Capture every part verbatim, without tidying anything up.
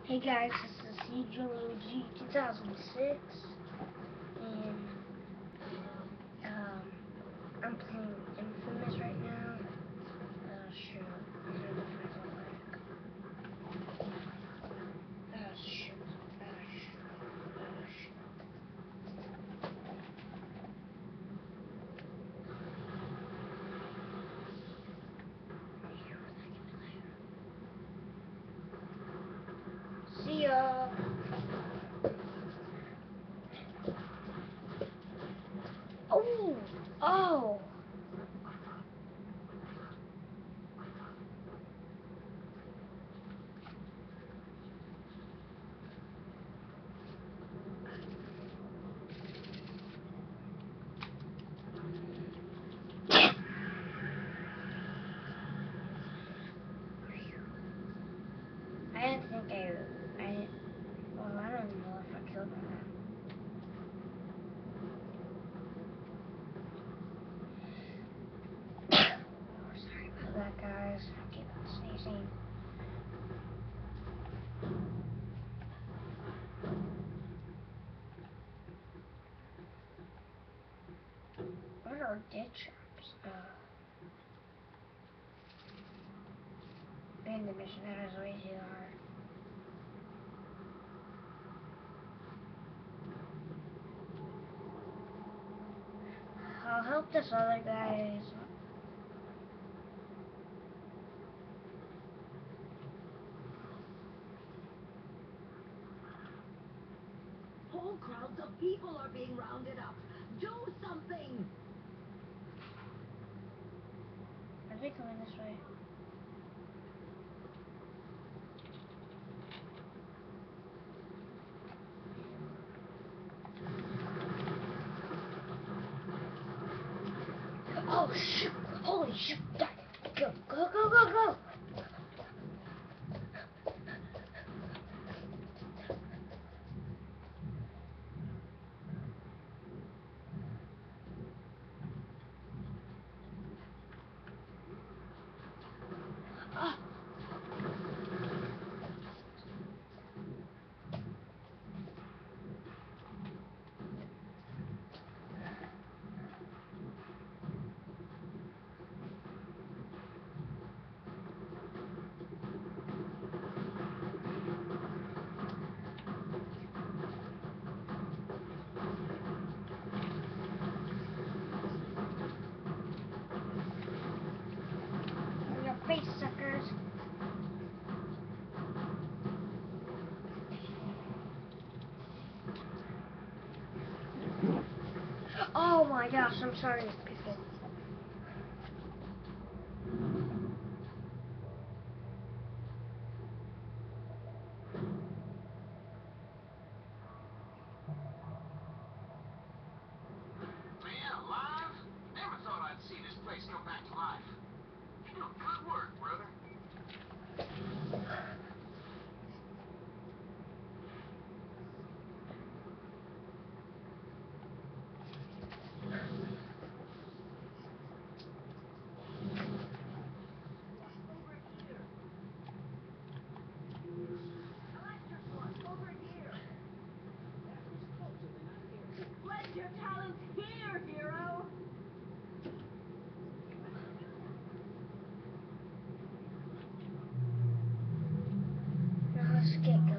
Hey guys, this is C Julian G two thousand six, and um, I'm playing Infamous right now. Oh shoot, I don't know if I go back. Oh shoot, oh shoot, oh shoot. See ya. Oh, oh. I didn't think I, I didn't, well, I don't know if I killed him. Oh, sorry about that, guys. I keep on sneezing. What are ditch traps? Uh, in the mission, that is way too hard. I'll help this other guys. Whole crowds of people are being rounded up. Do something! Are they coming this way? Oh shoot! Holy shoot! Go, go, go, go, go! Ah! On your face, suckers! Oh my gosh, I'm sorry, people. Man, alive? Never thought I'd see this place come back to life. You do good work, brother. Let your talents here, hero! Now let's get going.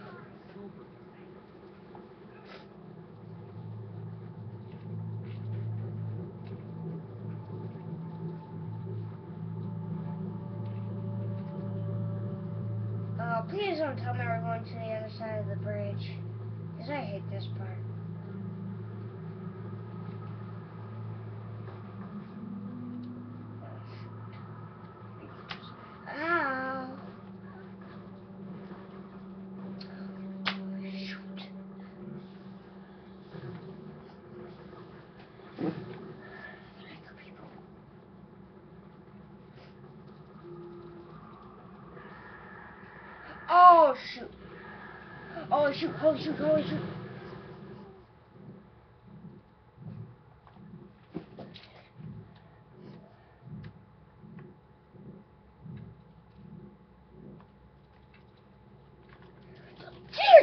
Uh, please don't tell me we're going to the other side of the bridge. Because I hate this part. Ow! Shoot. Oh shoot! Oh shoot! Holy shoot! Holy shoot!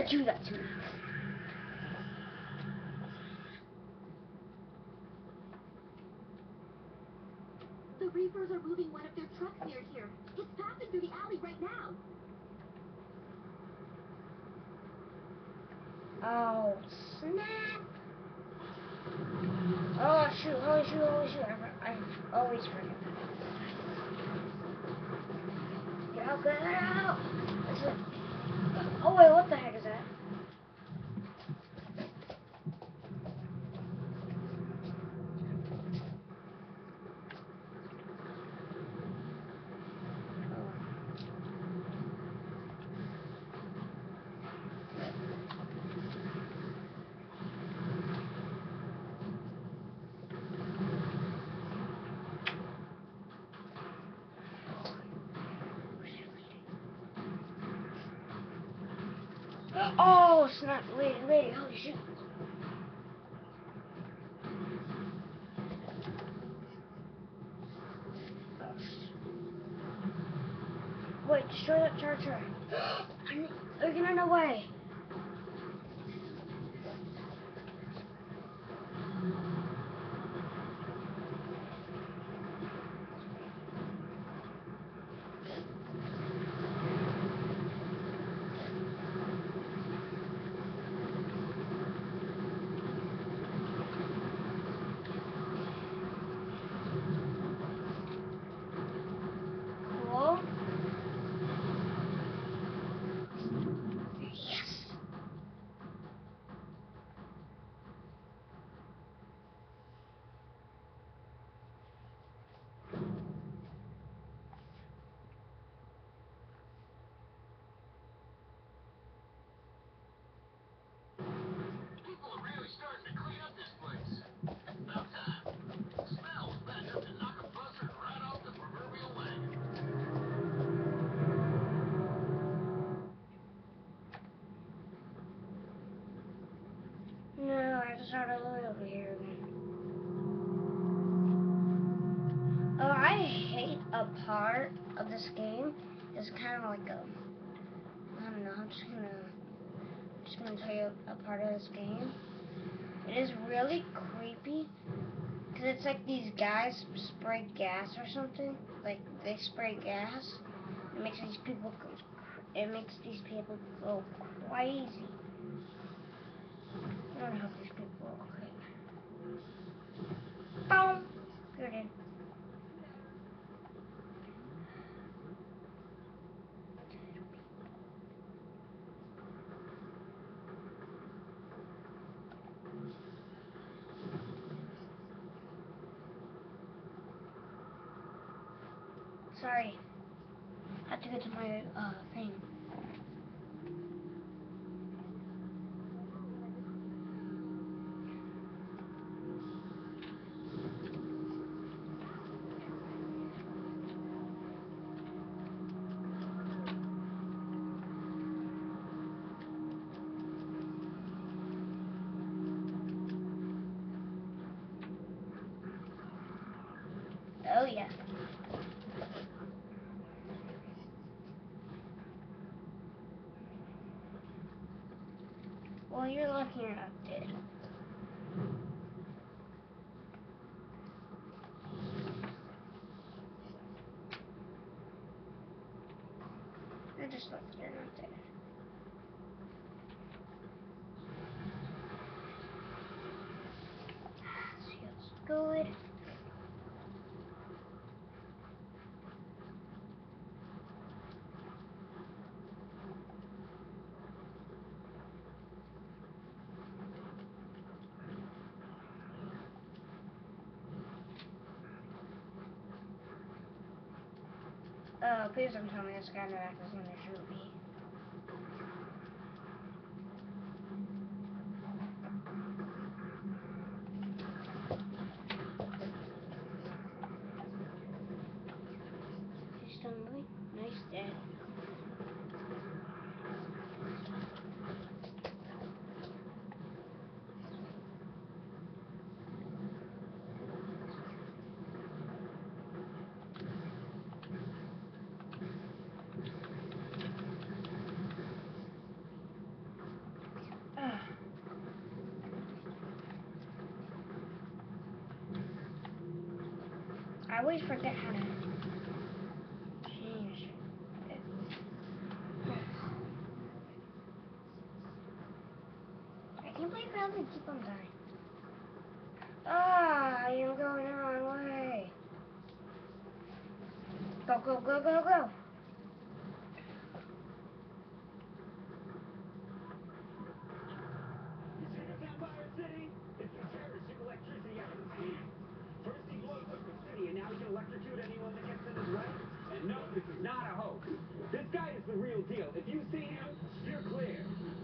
dare do that to me? The Reapers are moving one of their trucks near here. It's passing through the alley right now. Oh, snap. Oh, shoot, holy shoot, holy shoot. I, I always forget. Get out, get out. That's it. Oh, wait, what the heck is that? Oh, snap, lady, lady, holy shoot. Wait, destroy that charger. They're getting away. Cool. Yes. People are really starting to clean up this place. About time. The smell was bad enough to knock a buzzard right off the proverbial wagon. No, I have to start all the way over here again. Oh, I hate a part of this game. It's kind of like a, I don't know, I'm just gonna, just gonna tell you a part of this game. It is really creepy, because it's like these guys spray gas or something. Like, they spray gas. It makes these people go, cr- it makes these people go crazy. I don't know if these people are okay. Boom! You're dead. Sorry. I have to go to my uh thing. Oh yeah. Well, you're lucky you're not dead. You're just lucky you're not dead. Feels good. Uh, please don't tell me this guy in the back is gonna shoot me. He's still moving? No, he's dead. I always forget how to change it. I can't believe how they keep on dying. Ah, I am going the wrong way. Go, go, go, go, go. You see this Empire City? It's the terrorists took electricity out of the city. First he blows up the city, and now he can electrocute anyone that gets in his way? And no, this is not a hoax. This guy is the real deal. If you see him, you're clear.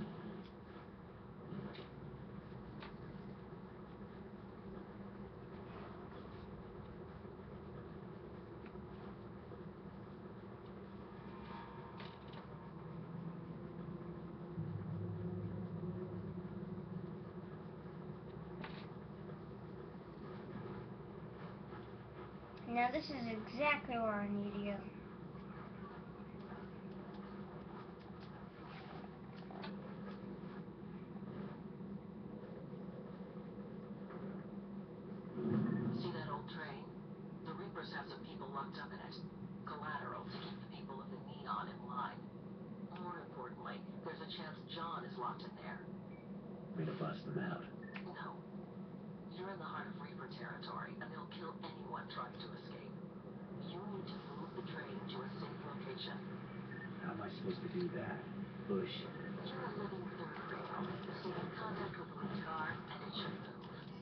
Now this is exactly where I need to go. See that old train? The Reapers have some people locked up in it. Collateral to keep the people of the Neon in line. More importantly, there's a chance John is locked in there. Way to bust them out. No. You're in the heart of Reaper territory, and they'll kill anyone trying to escape. You need to move the train to a safe location. How am I supposed to do that? Bush. You're a living third rail. Stay in contact with the lead car, and it should move.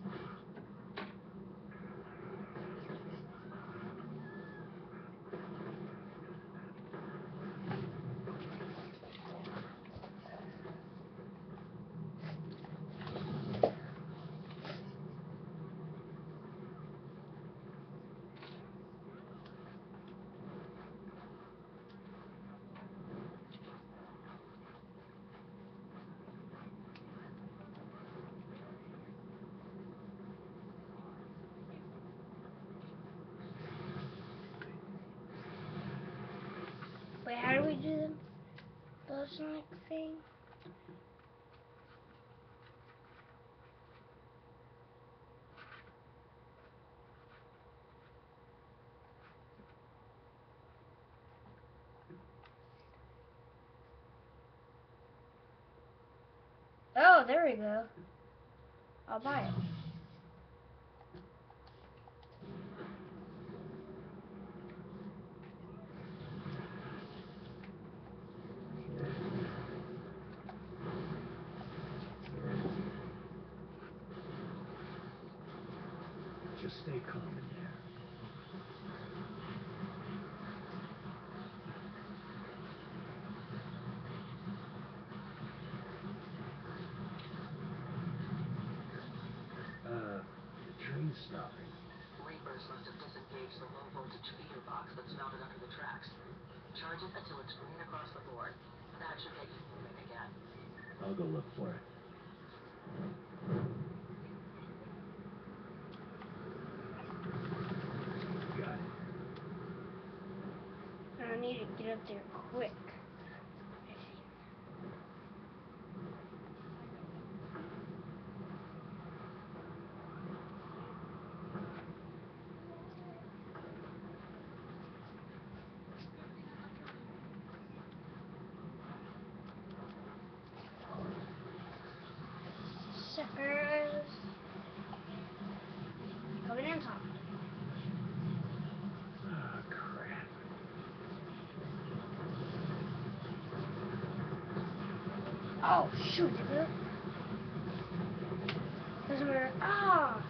Wait, how do we do the Bosonic thing? Oh, there we go. I'll buy it. Just stay calm in there. Uh, the train's stopping. Reapers must have disengaged the low-voltage feeder box that's mounted under the tracks. Charge it until it's green across the board. That should get you moving again. I'll go look for it. Got it. I need to get up there quick. Suckers. Coming in top. Ah, crap. Oh, shoot. Doesn't matter. Ah!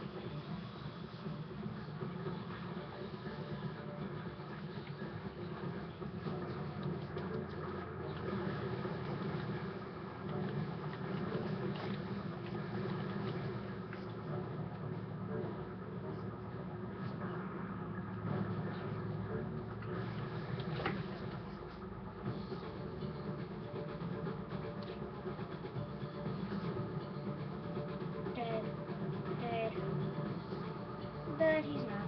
Dead. Dead. But he's not.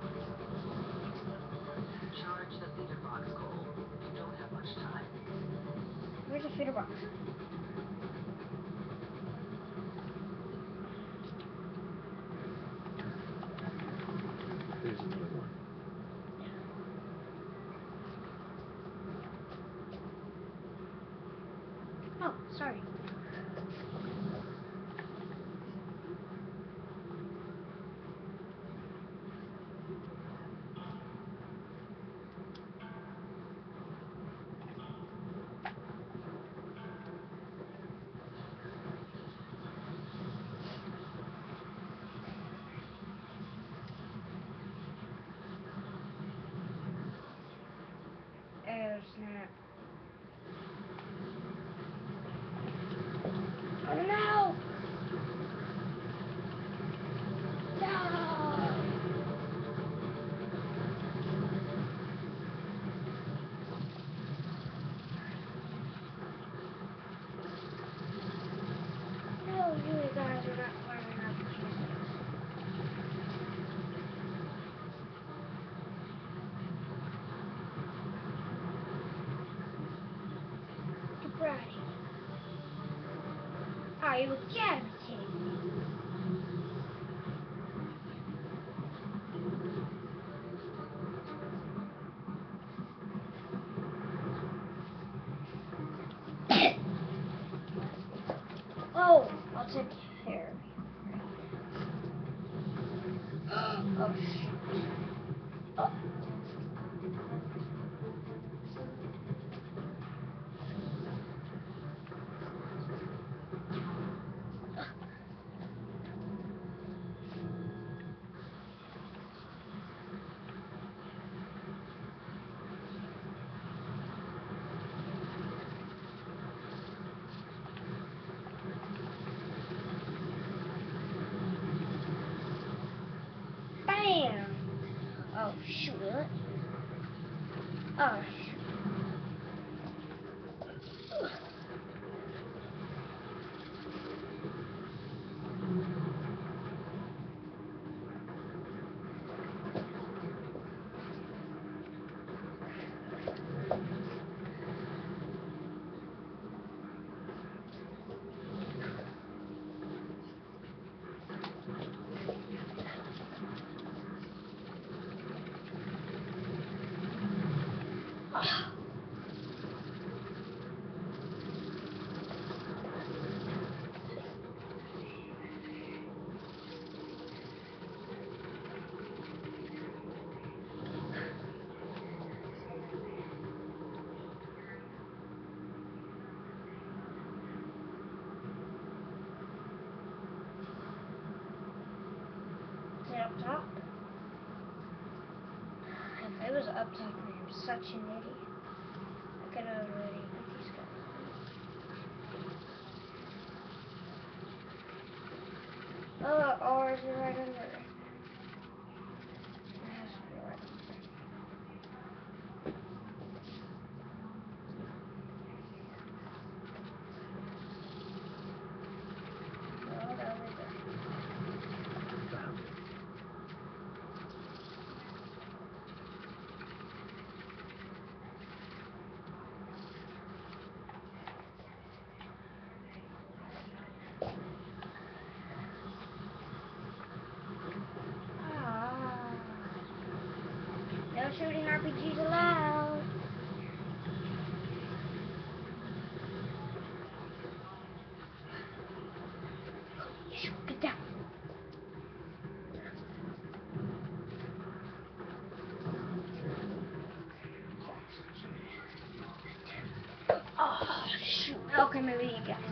Charge the feeder box, Cole. You don't have much time. Where's the feeder box? There's another one. Oh, sorry. Oh, snap. Oh, no! No! No, you guys are not climbing up, Jesus. Get Brady. Are you gotta be kidding me? Oh, I'll take care of you. Oh, shoot. Oh. Bam! Oh, shoot. Oh, shoot. Oh. Is it up top? If it was up top, I'm such an idiot. I could have already hit these guys. Oh, ours is right under it. It has to be right under it. Oh, there we go. Ah. No shooting R P Gs allowed. Shoot, get down. Oh, shoot. Okay, maybe you guys.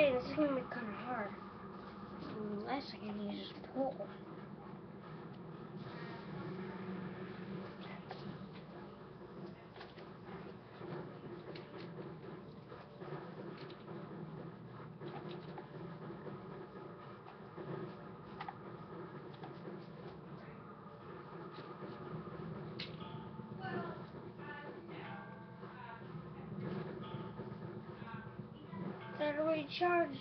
Okay, this is gonna be kind of hard. Unless I can use this pole. Battery charged.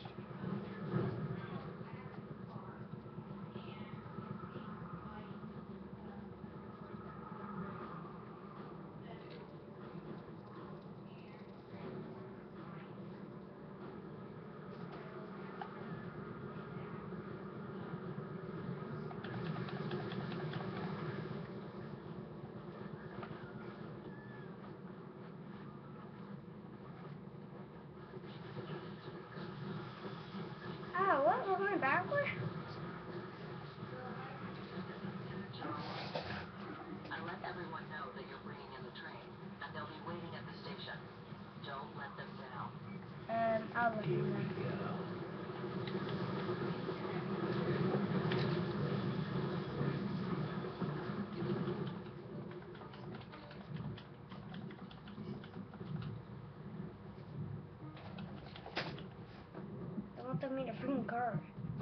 Ah, what? We're going backward? I let everyone know that you're bringing in the train, and they'll be waiting at the station. Don't let them down. Um, I'll look Here at we that. go. I want them to meet a freaking car.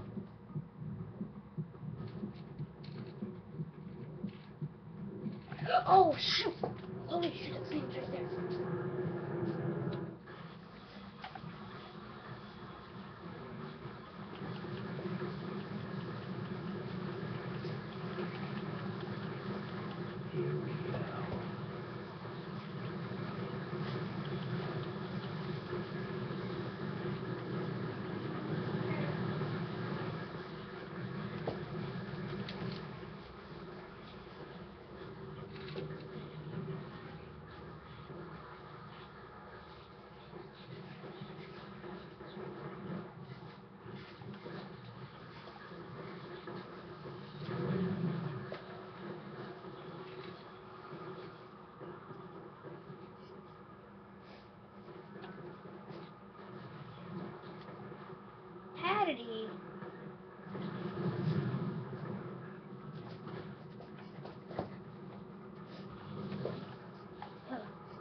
Oh, shoot! Holy shit, it's things right there. Here we go. How did he? Huh.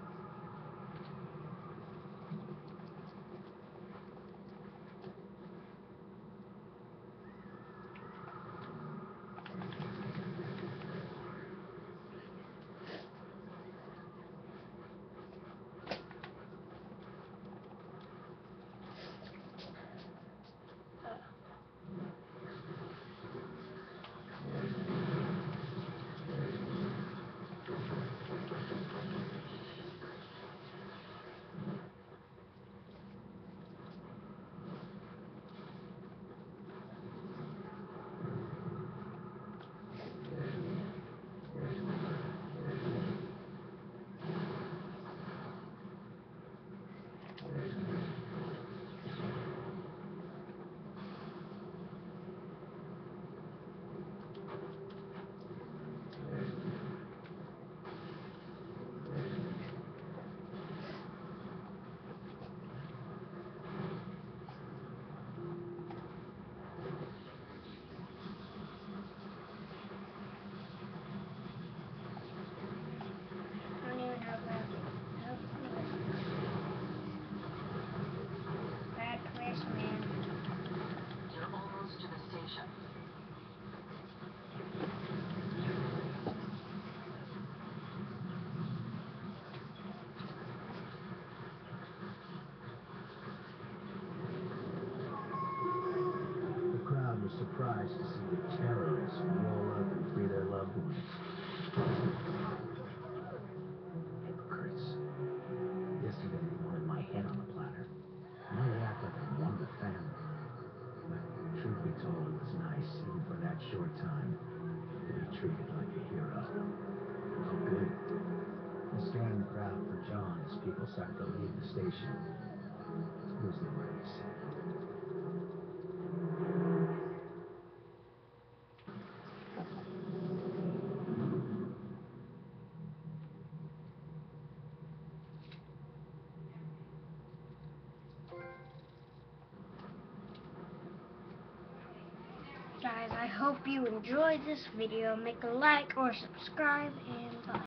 I don't even have that. Nope. Bad place, man. You're almost to the station. The crowd was surprised to see the terrorists roll up and free their loved ones. Hypocrites. Yesterday they wanted my head on a platter. Now they act like I'm one of the family. But truth be told, it was nice, even for that short time, to be treated like a hero. Oh, good. And scanning the crowd for John as people started to leave the station. Who's the worries? guys, I hope you enjoyed this video. Make a like or subscribe, and bye.